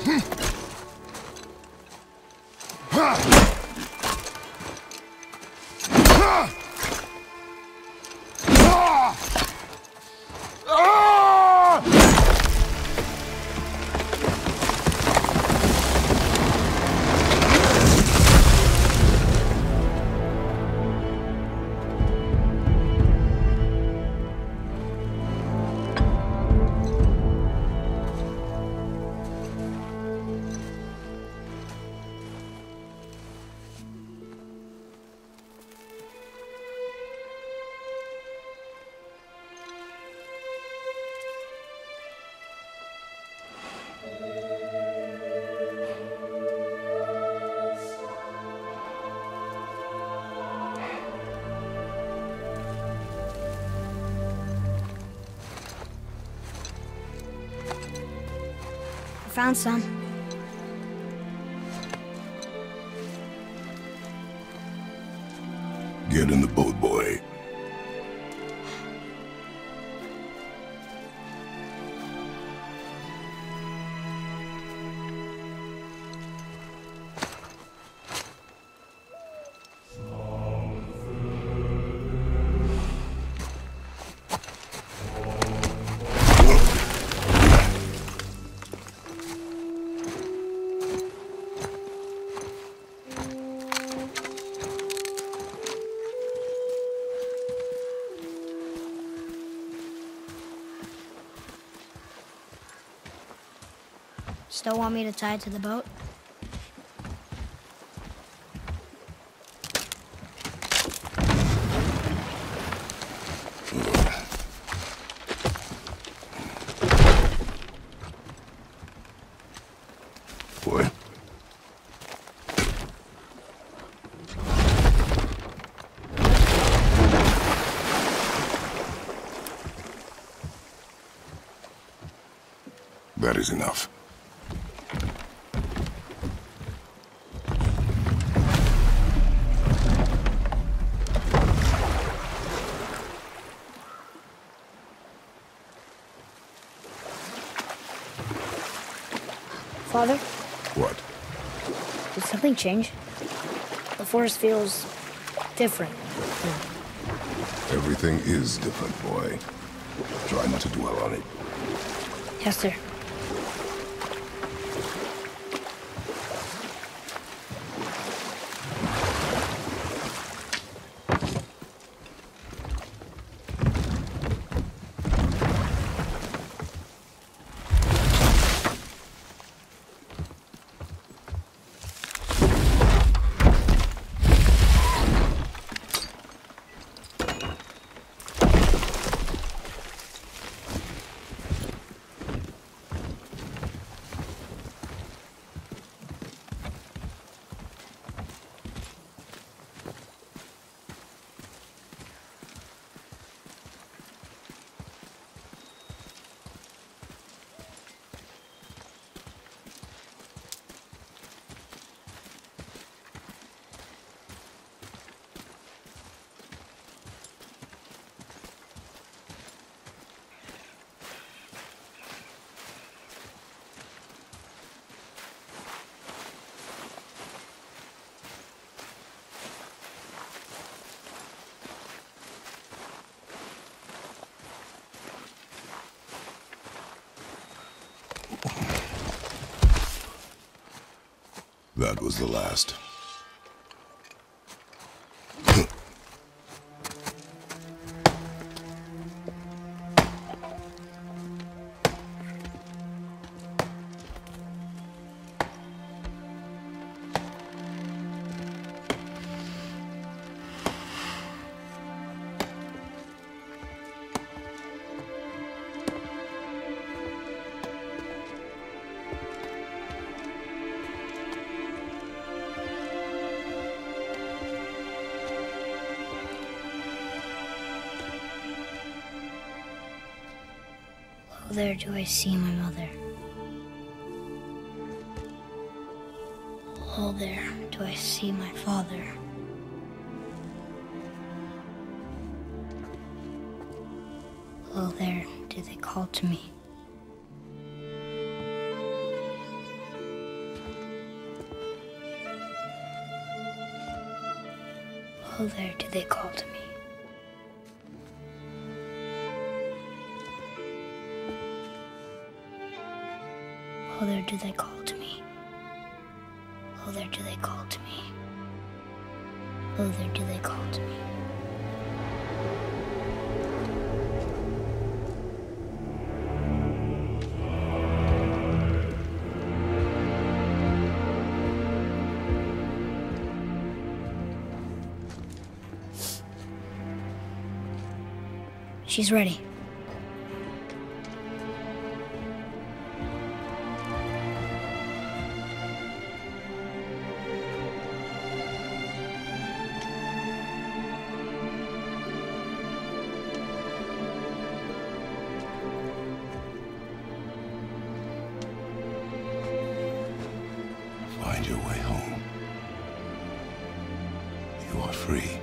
Found some. Get in the boat, boy. Still want me to tie it to the boat? Boy. That is enough. Father? What? Did something change? The forest feels different. Everything is different, boy. Try not to dwell on it. Yes, sir. That was the last. Oh, there do I see my mother. Oh, there do I see my father. Oh, there do they call to me. Oh, there do they call to me. Oh, there do they call to me. Oh, there do they call to me. Oh, there do they call to me. She's ready. Find your way home. You are free.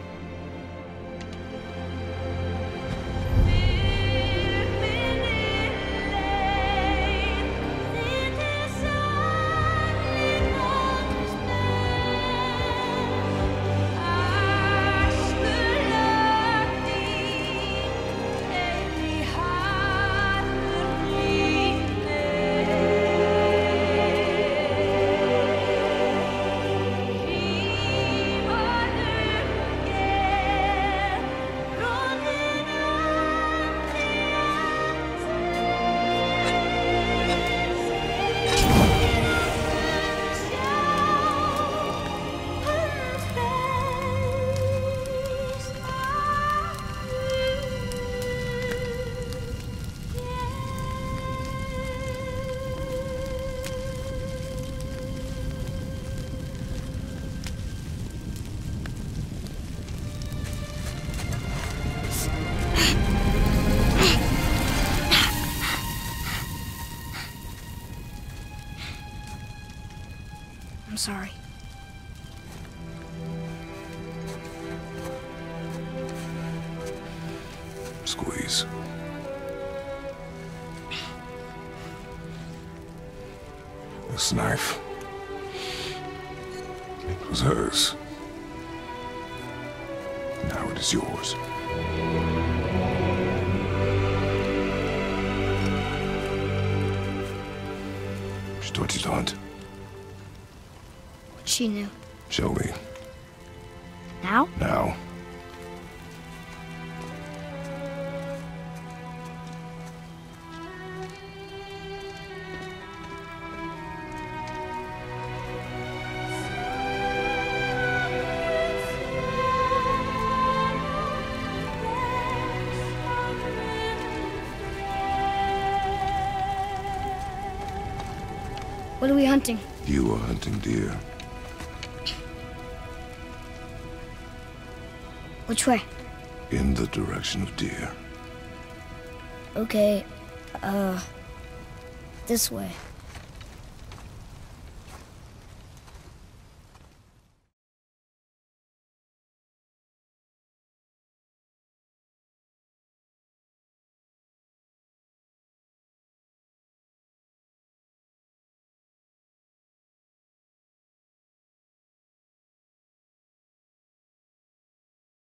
I'm sorry. Squeeze. This knife. It was hers. Now it is yours. She taught you to hunt. She knew. Show me. Now? Now. What are we hunting? You are hunting deer. Which way? In the direction of deer. Okay, this way.